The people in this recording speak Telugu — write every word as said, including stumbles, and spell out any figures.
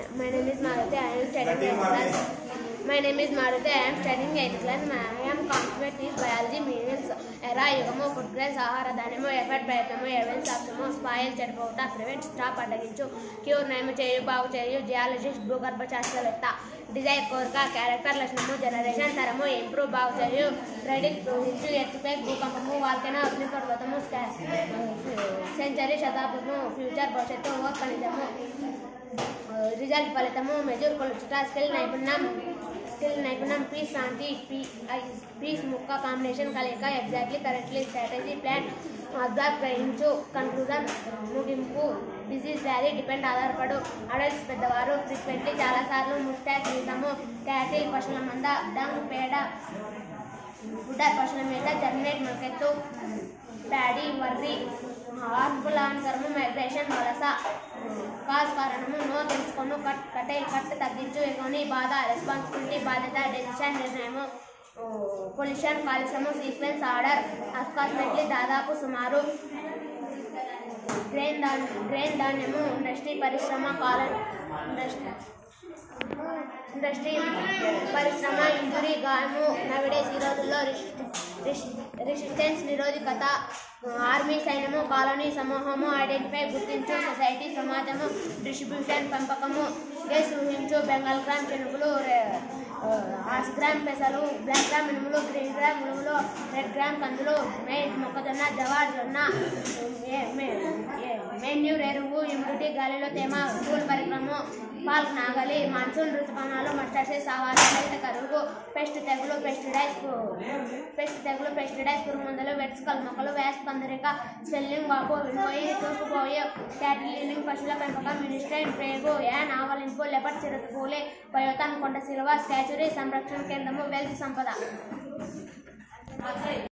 My name is Maruti. I am studying eighth class. My name is Maruti. I am studying eighth class. I am confident in biology means era యుగము ఫుడ్ గ్రెయిన్స్ ఆహార ధాన్యము ఎఫర్ట్ ప్రయత్నము ఎవిడెన్స్ సాక్ష్యము స్పాయిల్ చెడిపోవుట ప్రివెంట్ స్టాప్ అడ్డగించు క్యూర్ నయము చేయు బాగు చేయు జియాలజిస్ట్ భూగర్భ శాస్త్రవేత్త డిజైర్ కోరిక క్యారెక్టర్ లక్షణము జనరేషన్ తరము ఇంప్రూవ్ బాగు చేయు రెడిట్ ప్రూహించు ఎర్త్క్వేక్ భూకంపము వాల్కెనో అగ్ని పర్వతము సెంచరీ శతాబ్దము ఫ్యూచర్ భవిష్యత్తు ఓర్ ఖనిజము రిజల్ట్ ఫలితము మెజూర్ కొలుచుట స్కిల్ నైపుణ్యం స్కిల్ నైపుణ్యం పీస్ శాంతి పీ పీస్ ముక్క కాంబినేషన్ కలయిక exactly correctly strategy plan observe గ్రహించు కన్క్లూజన్ ముగింపు డిసీజ్ వ్యాలీ డిపెండ్ ఆధారపడు అడల్ట్స్ పెద్దవారు ఫ్రీక్వెంట్లీ చాలాసార్లు ముస్టాక్ వీసము క్యాటిల్ పశువుల మంద డంగ్ పేడ గుడ్డర్ పశువుల మీద జర్మినేట్ మొలకెత్తు ప్యాడీ వర్రి హార్మ్ఫుల్ ఆన్సరము మైగ్రేషన్ వలస కాజ్ కారణము నో తెలుసుకొను కట్ కటైల్ కట్ తగ్గించు ఎగోని బాధ రెస్పాన్సిబిలిటీ బాధ్యత డెసిషన్ నిర్ణయము పొల్యూషన్ కాలుష్యము సీక్వెన్స్ ఆర్డర్ అప్రాక్సిమేట్లీ దాదాపు సుమారు గ్రెయిన్ ధాన్యం గ్రెయిన్ ధాన్యము ఇండస్ట్రీ పరిశ్రమ కాలనీ ఇండస్ట్రీ ఇండస్ట్రీ పరిశ్రమ ఇంజురీ గాయము నవిడేస్ ఈ రోజుల్లో రెసిస్టెన్స్ నిరోధకత ఆర్మీ సైన్యము కాలనీ సమూహము ఐడెంటిఫై గుర్తించు సొసైటీ సమాజము డిస్ట్రిబ్యూషన్ పెంపకము గెస్ ఊహించు బెంగాల్ గ్రామ్ చెనుగులు ఆస్ గ్రామ్ పెసలు బ్లాక్ గ్రామ్ మినుములు గ్రీన్ గ్రామ్ మినుములు రెడ్ గ్రామ్ కందులు మేజ్ మొక్కజొన్న జవార్ జొన్న మెన్యూర్ ఎరువు ఇమ్యూనిటీ గాలిలో తేమ స్కూల్ పరిక్రమము పాల్క్ నాగలి మాన్సూన్ ఋతుపవనాలు మస్టర్సెస్ ఆవాలు రైత కరువు పెస్ట్ తెగులు పెస్టిడైజ్ పెస్ట్ తెగులు పెస్టిడైజ్ పురుగుమందులు వెట్స్కల్ మొక్కలు వ్యాస్ పందరిక స్వెల్లింగ్ వాపు వినోయి తూర్పుపోయి క్యాటిలినింగ్ పశువుల పెంపకం మినిస్ట్రైన్ ప్రేగు యాన్ ఆవలింపు లెపర్ట్ చిరుతపూలి పయోతాన్ కొండ సిల్వ స్టాచ్యూరీ సంరక్షణ కేంద్రము వెల్త్ సంపద